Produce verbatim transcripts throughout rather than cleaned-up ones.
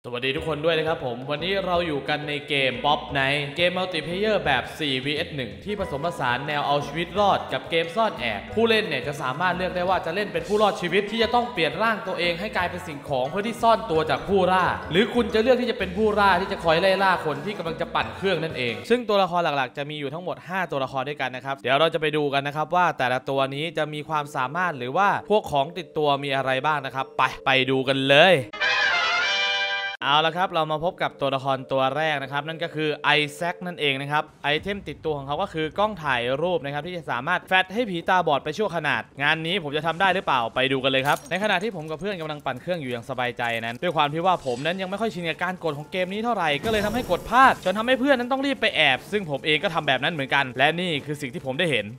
สวัสดีทุกคนด้วยนะครับผมวันนี้เราอยู่กันในเกม Pop Night เกมมัลติเพลเยอร์แบบ โฟร์ วี เอส วัน ที่ผสมผสานแนวเอาชีวิตรอดกับเกมซ่อนแอบผู้เล่นเนี่ยจะสามารถเลือกได้ว่าจะเล่นเป็นผู้รอดชีวิตที่จะต้องเปลี่ยนร่างตัวเองให้กลายเป็นสิ่งของเพื่อที่ซ่อนตัวจากผู้ล่าหรือคุณจะเลือกที่จะเป็นผู้ล่าที่จะคอยไล่ล่าคนที่กำลังจะปั่นเครื่องนั่นเองซึ่งตัวละครหลักๆจะมีอยู่ทั้งหมดห้าตัวละครด้วยกันนะครับเดี๋ยวเราจะไปดูกันนะครับว่าแต่ละตัวนี้จะมีความสามารถหรือว่าพวกของติดตัวมีอะไรบ้างนะครับไปไปดูกันเลยเอาละครับเรามาพบกับตัวละครตัวแรกนะครับนั่นก็คือไอแซคนั่นเองนะครับไอเทมติดตัวของเขาก็คือกล้องถ่ายรูปนะครับที่จะสามารถแฟลชให้ผีตาบอดไปชั่วขนาดงานนี้ผมจะทำได้หรือเปล่าไปดูกันเลยครับในขณะที่ผมกับเพื่อนกำลังปั่นเครื่องอยู่อย่างสบายใจนั้นด้วยความที่ว่าผมนั้นยังไม่ค่อยชินกับการกดของเกมนี้เท่าไหร่ก็เลยทำให้กดพลาดจนทำให้เพื่อนนั้นต้องรีบไปแอบซึ่งผมเองก็ทำแบบนั้นเหมือนกันและนี่คือสิ่งที่ผมได้เห็น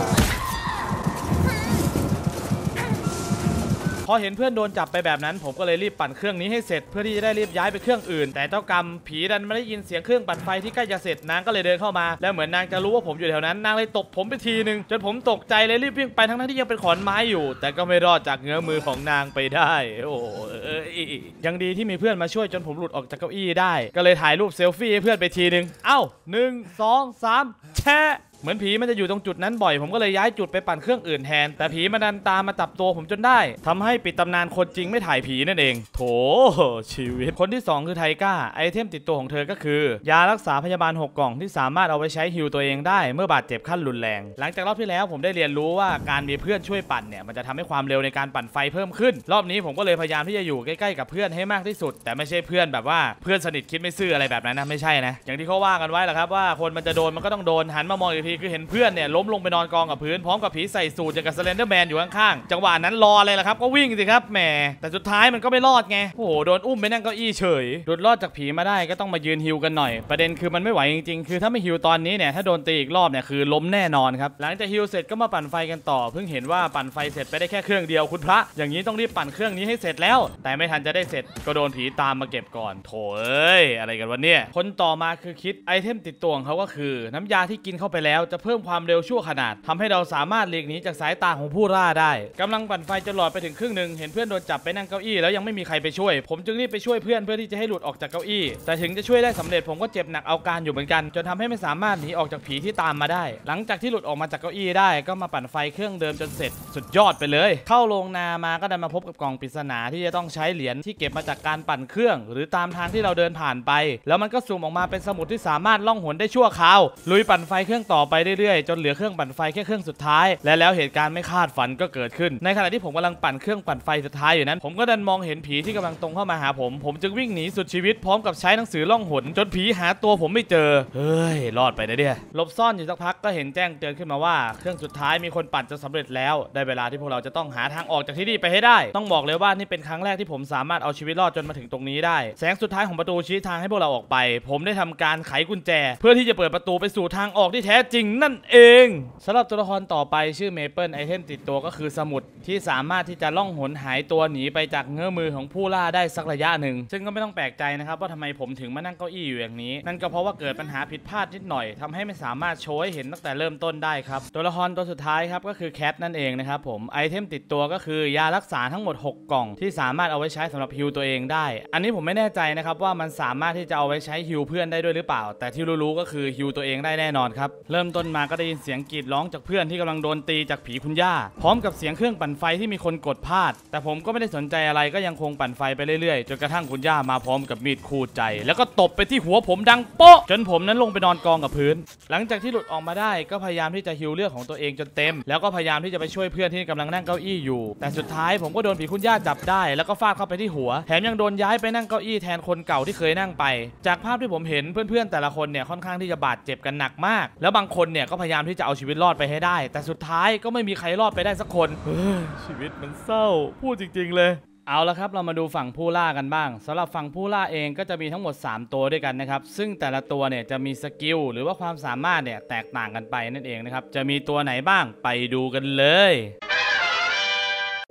พอเห็นเพื่อนโดนจับไปแบบนั้นผมก็เลยรีบปั่นเครื่องนี้ให้เสร็จเพื่อที่จะได้รีบย้ายไปเครื่องอื่นแต่เจ้ากรรมผีดันไม่ได้ยินเสียงเครื่องปั่นไฟที่ใกล้จะเสร็จนางก็เลยเดินเข้ามาแล้วเหมือนนางจะรู้ว่าผมอยู่แถวนั้นนางเลยตบผมไปทีนึงจนผมตกใจเลยรีบวิ่งไปทั้งที่ยังเป็นขอนไม้อยู่แต่ก็ไม่รอดจากเงื้อมือของนางไปได้โอ้ยังดีที่มีเพื่อนมาช่วยจนผมหลุดออกจากเก้าอี้ได้ก็เลยถ่ายรูปเซลฟี่ให้เพื่อนไปทีนึงเอ้าหนึ่งสองสามแชะเหมือนผีมันจะอยู่ตรงจุดนั้นบ่อยผมก็เลยย้ายจุดไปปั่นเครื่องอื่นแทนแต่ผีมันดันตามมาจับตัวผมจนได้ทำให้ปิดตำนานคนจริงไม่ถ่ายผีนั่นเองโถชีวิตคนที่สองคือไทก้าไอเทมติดตัวของเธอก็คือยารักษาพยาบาลหกกล่องที่สามารถเอาไว้ใช้ฮีลตัวเองได้เมื่อบาดเจ็บขั้นรุนแรงหลังจากรอบที่แล้วผมได้เรียนรู้ว่าการมีเพื่อนช่วยปั่นเนี่ยมันจะทำให้ความเร็วในการปั่นไฟเพิ่มขึ้นรอบนี้ผมก็เลยพยายามที่จะอยู่ใกล้ๆกับเพื่อนให้มากที่สุดแต่ไม่ใช่เพื่อนแบบว่าเพื่อนสนิทคิดไม่ซื่ออะไรแบบนั้นนะไม่ใช่นะอย่างที่เขาว่ากันไว้แหละครับว่าคนมันจะโดนมันก็ต้องโดนหันมามองอีกทีคือเห็นเพื่อนเนี่ยล้มลงไปนอนกองกับพื้นพร้อมกับผีใส่สูทอย่างกับสเลนเดอร์แมนอยู่ข้างๆจังหวะนั้นรอเลยล่ะครับก็วิ่งสิครับแหมแต่สุดท้ายมันก็ไม่รอดไงโอ้โหโดนอุ้มไปนั่งเก้าอี้เฉยหลุดรอดจากผีมาได้ก็ต้องมายืนฮิวกันหน่อยประเด็นคือมันไม่ไหวจริงๆคือถ้าไม่ฮิวตอนนี้เนี่ยถ้าโดนตีอีกรอบเนี่ยคือล้มแน่นอนครับหลังจากฮิวเสร็จก็มาปั่นไฟกันต่อเพิ่งเห็นว่าปั่นไฟเสร็จไปได้แค่เครื่องเดียวคุณพระอย่างนี้ต้องรีบปั่นเครื่องนี้ให้เสร็จแล้วแต่ไม่ทันจะได้เสร็จก็โดนผีตามมาเก็บก่อนโถเอ้ยอะไรกันวะเนี่ยคนต่อมาคือคิดไอเทมติดตัวของเขาก็คือน้ำยาที่กินเข้าไปแล้วจะเพิ่มความเร็วชั่วขนาดทำให้เราสามารถหลีกหนีจากสายตาของผู้ล่าได้กำลังปั่นไฟจนหลอดไปถึงครึ่งหนึ่งเห็นเพื่อนโดนจับไปนั่งเก้าอี้แล้วยังไม่มีใครไปช่วยผมจึงรีบไปช่วยเพื่อนเพื่อที่จะให้หลุดออกจากเก้าอี้แต่ถึงจะช่วยได้สำเร็จผมก็เจ็บหนักเอาการอยู่เหมือนกันจนทำให้ไม่สามารถหนีออกจากผีที่ตามมาได้หลังจากที่หลุดออกมาจากเก้าอี้ได้ก็มาปั่นไฟเครื่องเดิมจนเสร็จสุดยอดไปเลยเข้าโรงนามาก็ได้มาพบกับกล่องปริศนาที่จะต้องใช้เหรียญที่เก็บมาจากการปั่นเครื่องหรือตามทางที่เราเดินผ่านไปแล้วมันก็สุ่มออกมาเป็นสมุดที่สามารถล่องหนได้ชั่วคราวลุยปั่นไฟเครื่องต่อไปเรื่อยๆจนเหลือเครื่องปั่นไฟแค่เครื่องสุดท้ายและแล้วเหตุการณ์ไม่คาดฝันก็เกิดขึ้นในขณะที่ผมกำลังปั่นเครื่องปั่นไฟสุดท้ายอยู่นั้นผมก็ดันมองเห็นผีที่กำลังตรงเข้ามาหาผมผมจึงวิ่งหนีสุดชีวิตพร้อมกับใช้หนังสือล่องหนจนผีหาตัวผมไม่เจอเฮ้ยรอดไปนะเนี่ยหลบซ่อนอยู่สักพักก็เห็นแจ้งเตือนขึ้นมาว่าเครื่องสุดท้ายมีคนปั่นจนสำเร็จแล้วได้เวลาที่พวกเราจะต้องหาทางออกจากที่นี่ไปให้ได้ต้องบอกเลยว่านี่เป็นครั้งแรกที่ผมสามารถเอาชีวิตรอดจนมาถึงตรงนี้ได้แสงสุดท้ายของประตูชี้ทางให้พวกเราออกไปผมได้ทำการไขกุญแจเพื่อที่จะเปิดประตูไปสู่ทางออกที่แท้จริงนั่นเองสำหรับตัวละครต่อไปชื่อเมเปิลไอเทมติดตัวก็คือสมุดที่สามารถที่จะล่องหนหายตัวหนีไปจากเงื้อมือของผู้ล่าได้สักระยะหนึ่งซึ่งก็ไม่ต้องแปลกใจนะครับว่าทำไมผมถึงมานั่งเก้าอี้อยู่อย่างนี้นั่นก็เพราะว่าเกิดปัญหาผิดพลาดนิดหน่อยทำให้ไม่สามารถโชว์ให้เห็นตั้งแต่เริ่มต้นได้ครับตัวละครตัวสุดท้ายครับก็คือแคทนั่นเองนะครับผมไอเทมติดตัวก็คือยารักษาทั้งหมดหกกล่องที่สามารถเอาไว้ใช้สำหรับฮิลตัวเองได้อันนี้ผมไม่แน่ใจนะครับว่ามันสามารถที่จะเอาไว้ใช้ฮิลเพื่อนได้ด้วยหรือเปล่าแต่ที่รู้ๆก็คือฮิลตัวเองได้แน่นอนครับเริ่มต้นมาก็ได้ยินเสียงกรีดร้องจากเพื่อนที่กำลังโดนตีจากผีคุณย่าพร้อมกับเสียงเครื่องปั่นไฟที่มีคนกดพลาดแต่ผมก็ไม่ได้สนใจอะไรก็ยังคงปั่นไฟไปเรื่อยๆจนกระทั่งคุณย่ามาพร้อมกับมีดคูดใจแล้วก็ตบไปที่หัวผมดังโป๊ะจนผมนั้นลงไปนอนกองกับพื้นหลังจากที่หลุดออกมาได้ก็พยายามที่จะฮิลเลือดของตัวเองจนเต็มแล้วก็พยายามที่จะไปช่วยเพื่อนที่กำลังนั่งเก้าอี้อยู่แต่สุดท้ายผมก็โดนผีคุณย่าจับได้แล้วก็ฟาดเข้าไปที่หัวแถมยังโดนย้ายไปนั่งเก้าอี้แทนคนเก่าที่เคยนั่งไปจากภาพที่ผมเห็นเพื่อนๆแต่ละคนเนี่ยค่อนข้างที่จะบาดเจ็บกันหนักมากแล้วบางคนเนี่ยก็พยายามที่จะเอาชีวิตรอดไปให้ได้แต่สุดท้ายก็ไม่มีใครรอดไปได้สักคนชีวิตมันเศร้าพูดจริงๆเลยเอาละครับเรามาดูฝั่งผู้ล่ากันบ้างสำหรับฝั่งผู้ล่าเองก็จะมีทั้งหมดสามตัวด้วยกันนะครับซึ่งแต่ละตัวเนี่ยจะมีสกิลหรือว่าความสามารถเนี่ยแตกต่างกันไปนั่นเองนะครับจะมีตัวไหนบ้างไปดูกันเลย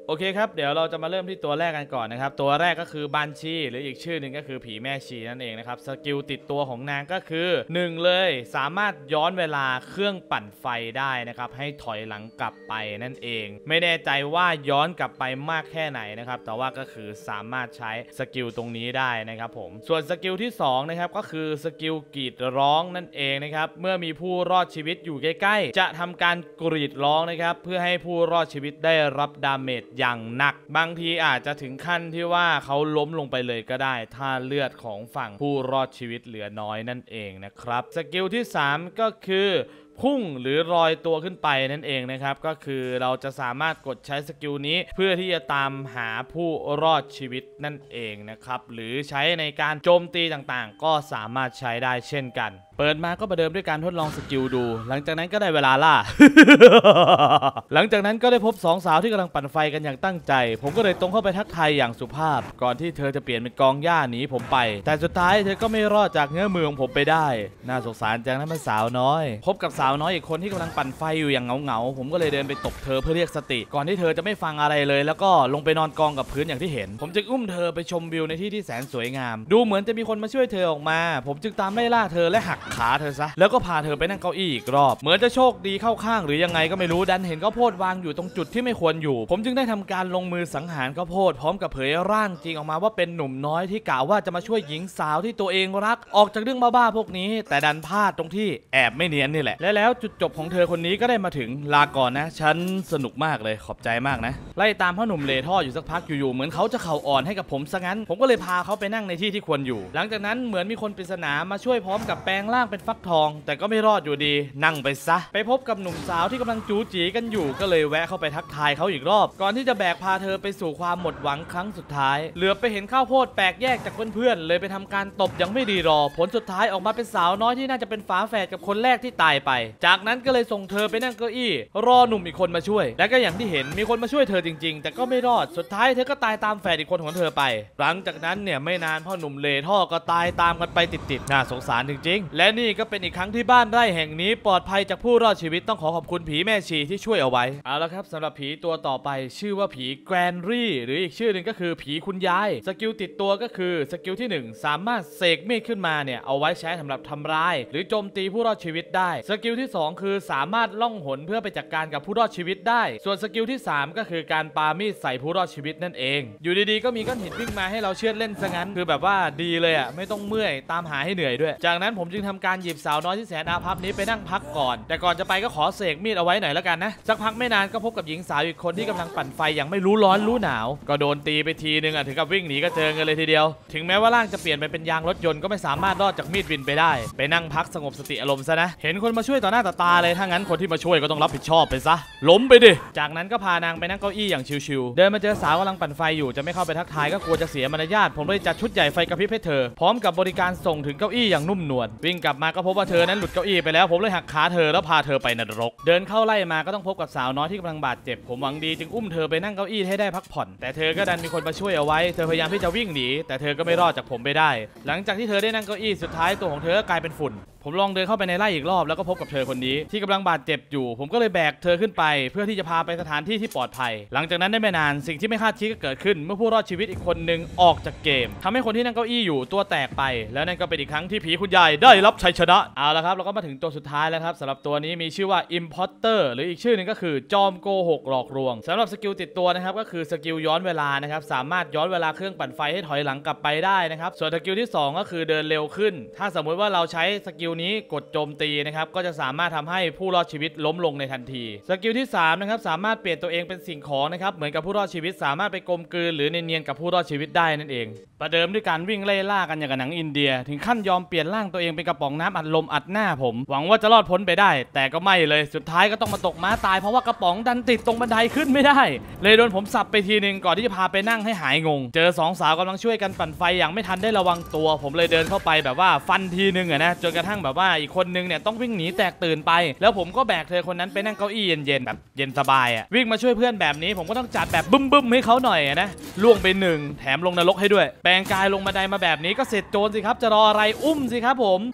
โอเคครับเดี๋ยวเราจะมาเริ่มที่ตัวแรกกันก่อนนะครับตัวแรกก็คือบัญชีหรืออีกชื่อหนึ่งก็คือผีแม่ชีนั่นเองนะครับสกิลติดตัวของนางก็คือหนึ่งเลยสามารถย้อนเวลาเครื่องปั่นไฟได้นะครับให้ถอยหลังกลับไปนั่นเองไม่แน่ใจว่าย้อนกลับไปมากแค่ไหนนะครับแต่ว่าก็คือสามารถใช้สกิลตรงนี้ได้นะครับผมส่วนสกิลที่สองนะครับก็คือสกิลกรีดร้องนั่นเองนะครับเมื่อมีผู้รอดชีวิตอยู่ใกล้ๆจะทำการกรีดร้องนะครับเพื่อให้ผู้รอดชีวิตได้รับดาเมจอย่างหนักบางทีอาจจะถึงขั้นที่ว่าเขาล้มลงไปเลยก็ได้ถ้าเลือดของฝั่งผู้รอดชีวิตเหลือน้อยนั่นเองนะครับสกิลที่สามก็คือพุ่งหรือลอยตัวขึ้นไปนั่นเองนะครับก็คือเราจะสามารถกดใช้สกิลนี้เพื่อที่จะตามหาผู้รอดชีวิตนั่นเองนะครับหรือใช้ในการโจมตีต่างๆก็สามารถใช้ได้เช่นกันเปิดมาก็ประเดิมด้วยการทดลองสกิลดูหลังจากนั้นก็ได้เวลาล่า หลังจากนั้นก็ได้พบสองสาวที่กำลังปั่นไฟกันอย่างตั้งใจผมก็เลยตรงเข้าไปทักทายอย่างสุภาพก่อนที่เธอจะเปลี่ยนเป็นกองหญ้าหนีผมไปแต่สุดท้ายเธอก็ไม่รอดจากเงื้อมือของผมไปได้น่าสงสารจังนะมันสาวน้อยพบกับสาวน้อยอีกคนที่กำลังปั่นไฟอยู่อย่างเหงาๆผมก็เลยเดินไปตบเธอเพื่อเรียกสติก่อนที่เธอจะไม่ฟังอะไรเลยแล้วก็ลงไปนอนกองกับพื้นอย่างที่เห็นผมจึงอุ้มเธอไปชมวิวในที่ที่แสนสวยงามดูเหมือนจะมีคนมาช่วยเธอออกมาผมจึงตามไล่ล่าเธอและหักขาเธอซะแล้วก็พาเธอไปนั่งเก้าอี้อีกรอบเหมือนจะโชคดีเข้าข้างหรือยังไงก็ไม่รู้ดันเห็นข้าวโพดวางอยู่ตรงจุดที่ไม่ควรอยู่ผมจึงได้ทำการลงมือสังหารข้าวโพดพร้อมกับเผยร่างจริงออกมาว่าเป็นหนุ่มน้อยที่กล่าวว่าจะมาช่วยหญิงสาวที่ตัวเองรักออกจากเรื่องบ้าๆพวกนี้แต่ดันพลาดตรงที่แอบไม่เนียนนี่แหละและแล้วจุดจบของเธอคนนี้ก็ได้มาถึงลาก่อนนะฉันสนุกมากเลยขอบใจมากนะไล่ตามพ่อหนุ่มเลท่ออยู่สักพักอยู่ๆเหมือนเขาจะเข่าอ่อนให้กับผมซะงั้นผมก็เลยพาเขาไปนั่งในที่ที่ควรอยู่หลังจากนั้นเหมือนมีคนปริศนามาช่วยพร้อมกับแปลงร่างเป็นฟักทองแต่ก็ไม่รอดอยู่ดีนั่งไปซะไปพบกับหนุ่มสาวที่กำลังจู๋จีกันอยู่ก็เลยแวะเข้าไปทักทายเขาอีกรอบก่อนที่จะแบกพาเธอไปสู่ความหมดหวังครั้งสุดท้ายเหลือไปเห็นข้าวโพดแปลกแยกจากเพื่อนๆเลยไปทำการตบยังไม่ดีรอผลสุดท้ายออกมาเป็นสาวน้อยที่น่าจะเป็นฝาแฝดกับคนแรกที่ตายไปจากนั้นก็เลยส่งเธอไปนั่งเก้าอี้รอหนุ่มอีกคนมาช่วยและก็อย่างที่เห็นมีคนมาช่วยเธอจริงๆแต่ก็ไม่รอดสุดท้ายเธอก็ตายตามแฝดอีกคนของเธอไปหลังจากนั้นเนี่ยไม่นานพ่อหนุ่มเลท่อก็ตายตามกันไปติดๆน่าสงสารจริงๆและนี่ก็เป็นอีกครั้งที่บ้านไร่แห่งนี้ปลอดภัยจากผู้รอดชีวิตต้องขอขอบคุณผีแม่ชีที่ช่วยเอาไว้เอาละครับสำหรับผีตัวต่อไปชื่อว่าผีแกรนรี่หรืออีกชื่อหนึ่งก็คือผีคุณยายสกิลติดตัวก็คือสกิลที่หนึ่งสามารถเสกมีดขึ้นมาเนี่ยเอาไว้ใช้สำหรับทำร้ายหรือโจมตีผู้รอดชีวิตได้สกิลที่สองคือสามารถล่องหนเพื่อไปจัดการกับผู้รอดชีวิตได้ส่วนสกิลที่สามก็คือการปามีดใส่ผู้รอดชีวิตนั่นเองอยู่ดีๆก็มีก้อนหินวิ่งมาให้เราเชือดเล่นซะงั้นคือแบบว่าดีเลยอ่ะไม่ต้องเมื่อยตามหาให้เหนื่อยด้วยจากนั้นผมจึงทำการหยิบสาวน้อยที่แสนอาภัพนี้ไปนั่งพักก่อนแต่ก่อนจะไปก็ขอเสกมีดเอาไว้หน่อยแล้วกันนะสักพักไม่นานก็พบกับหญิงสาวอีกคนที่กำลังปั่นไฟอย่างไม่รู้ร้อนรู้หนาวก็โดนตีไปทีนึงอ่ะถึงกับวิ่งหนีก็เจอกันเลยทีเดียวถึงแม้ว่าร่างจะเปลี่ยนไปเป็นยางรถยนต์ก็ไม่สามารถรอดจากมีดวินไปได้ไปนั่งพักสงบสติอารมณ์ซะนะเห็นคนมาช่วยต่อหน้าต่อตาเลยถ้างั้นคนที่มาช่วยก็ต้องรับผิดชอบไปซะล้มไปดิจากนั้นก็พานางไปนั่งเก้าอี้อย่างชิวๆเดินมาเจอสาวกำลังปั่นไฟอยู่จะไม่เข้าไปทักทายก็กลัวจะเสียมารยาทผมเลยจัดชุดใหญ่ไฟกระพริบให้เธอพร้อมกับบริการส่งถึงเก้าอี้อย่างนุ่มนวลวิ่งกลับมาก็พบว่าเธอนั้นหลุดเก้าอี้ไปแล้วผมเลยหักขาเธอแล้วพาเธอไปนรกเดินเข้าไล่มาก็ต้องพบกับสาวน้อยที่กำลังบาดเจ็บผมหวังดีจึงอุ้มเธอไปนั่งเก้าอี้ให้ได้พักผ่อนแต่เธอก็ดันมีคนมาช่วยเอาไว้เธอพยายามที่จะวิ่งหนีแต่เธอก็ไม่รอดจากผมไปได้หลังจากที่เธอได้นั่งเก้าอี้สุดท้ายตัวของเธอก็กลายเป็นฝุ่นผมลองเดินเข้าไปในไร่อีกรอบแล้วก็พบกับเธอคนนี้ที่กำลังบาดเจ็บอยู่ผมก็เลยแบกเธอขึ้นไปเพื่อที่จะพาไปสถานที่ที่ปลอดภัยหลังจากนั้นได้ไม่นานสิ่งที่ไม่คาดคิดก็เกิดขึ้นเมื่อผู้รอดชีวิตอีกคนหนึ่งออกจากเกมทำให้คนที่นั่งเก้าอี้อยู่ตัวแตกไปแล้วนั่นก็เป็นอีกครั้งที่ผีคุณยายได้รับชัยชนะเอาละครับเราก็มาถึงตัวสุดท้ายแล้วครับสำหรับตัวนี้มีชื่อว่า Imposter หรืออีกชื่อหนึ่งก็คือจอมโกหกหลอกลวงสำหรับสกิลติดตัวนะครับก็คือสกิลย้อนเวลานะครับสามารถย้อนเวลาเครื่องปั่นไฟให้ถอยหลังกลับไปได้นะครับส่วนสกิลที่สองก็คือเดินเร็วขึ้นถ้าสมมติว่าเราใช้สกิลนี้กดโจมตีนะครับก็จะสามารถทำให้ผู้รอดชีวิตล้มลงในทันทีสกิลที่สามนะครับสามารถเปลี่ยนตัวเองเป็นสิ่งของนะครับเหมือนกับผู้รอดชีวิตสามารถไปกลมกลืนหรือเนียนๆกับผู้รอดชีวิตได้นั่นเองประเดิมด้วยการวิ่งไล่ล่ากันอย่างกับหนังอินเดียถึงขั้นยอมเปลี่ยนร่างตัวเองเป็นกระป๋องน้ำอัดลมอัดหน้าผมหวังว่าจะรอดพ้นไปได้แต่ก็ไม่เลยสุดท้ายก็ต้องมาตกม้าตายเพราะว่ากระป๋องดันติดตรงบันไดขึ้นไม่ได้เลยโดนผมสับไปทีนึงก่อนที่จะพาไปนั่งให้หายงงเจอสองสาวกำลังช่วยกันปั่นไฟอย่างไม่ทันได้ระวังตัวผมเลยเดินเข้าไปแบบว่าฟันทีนึงอะนะจนกระทั่งแบบว่าอีกคนนึงเนี่ยต้องวิ่งหนีแตกตื่นไปแล้วผมก็แบกเธอคนนั้นไปนั่งเก้าอี้เย็นๆแบบเย็นสบายอ่ะวิ่งมาช่วยเพื่อนแบบนี้ผมก็ต้องจัดแบบบึ้มบึ้มให้เขาหน่อยนะล่วงไปหนึ่งแถมลงนรกให้ด้วยแปลงกายลงบันไดมาแบบนี้ก็เสร็จโจรสิครับจะรออะไรอุ้มสิครับผมไป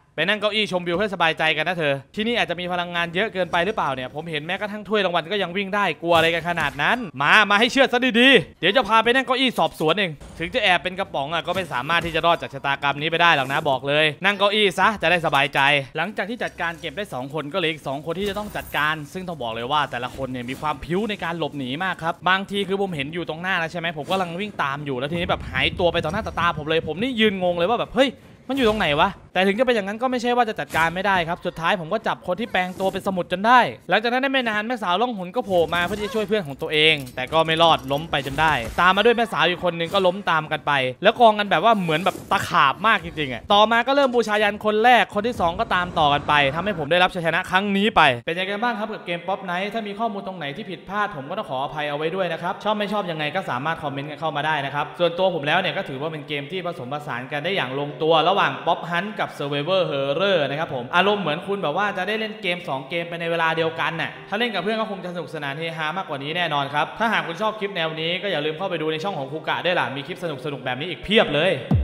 ไปนั่งเก้าอี้ชมวิวให้สบายใจกันนะเธอที่นี่อาจจะมีพลังงานเยอะเกินไปหรือเปล่าเนี่ยผมเห็นแม้กระทั่งถ้วยรางวัลก็ยังวิ่งได้กลัวอะไรกันขนาดนั้นมามาให้เชื่อซะดีๆเดี๋ยวจะพาไปนั่งเก้าอี้สอบสวนเองถึงจะแอบเป็นกระป๋องอ่ะก็ไม่สามารถที่จะรอดจากชะตากรรมนี้ไปได้หรอกนะบอกเลยนั่งเก้าอี้ซะจะได้สบายใจหลังจากที่จัดการเก็บได้สองคนก็เหลืออีกสองคนที่จะต้องจัดการซึ่งต้องบอกเลยว่าแต่ละคนเนี่ยมีความพิ้วในการหลบหนีมากครับบางทีคือผมเห็นอยู่ตรงหน้าแล้วใช่ไหมผมกำลังวิ่งตามอยู่แล้วทีนี้แบบหายตัวไปต่อหน้าต่อตาผมเลยผมนี่ยืนงงเลยว่าแบบเฮ้ยมันอยู่ตรงไหนวะแต่ถึงจะเป็นอย่างนั้นก็ไม่ใช่ว่าจะจัดการไม่ได้ครับสุดท้ายผมก็จับคนที่แปลงตัวเป็นสมุดจนได้หลังจากนั้นได้ไม่นานแม่สาวล่องหนก็โผล่มาเพื่อที่จะช่วยเพื่อนของตัวเองแต่ก็ไม่รอดล้มไปจนได้ตามมาด้วยแม่สาวอีกคนนึงก็ล้มตามกันไปแล้วกองกันแบบว่าเหมือนแบบตะขาบมากจริงๆอ่ะต่อมาก็เริ่มบูชายันคนแรกคนที่สองก็ตามต่อกันไปทำให้ผมได้รับชัยชนะครั้งนี้ไปเป็นยังไงบ้างครับกับเกมป๊อปไนท์ถ้ามีข้อมูลตรงไหนที่ผิดพลาดผมก็ต้องขออภัยเอาไว้ด้วยนะครับชอบไม่ชอบยังไงก็สามารถคอมเมนต์กันเข้ามาได้นะครับส่วนตัวผมแล้วเนี่ยก็ถือว่าเป็นเกมที่ผสมผสานกันได้อย่างลงตัวระหว่างป๊อปฮันต์กับ Survivor Horror นะครับผมอารมณ์เหมือนคุณแบบว่าจะได้เล่นเกมสองเกมไปในเวลาเดียวกันน่ะถ้าเล่นกับเพื่อนก็คงจะสนุกสนานเฮฮามากกว่านี้แน่นอนครับถ้าหากคุณชอบคลิปแนวนี้ก็อย่าลืมเข้าไปดูในช่องของคูกะด้วยล่ะมีคลิปสนุกๆแบบนี้อีกเพียบเลย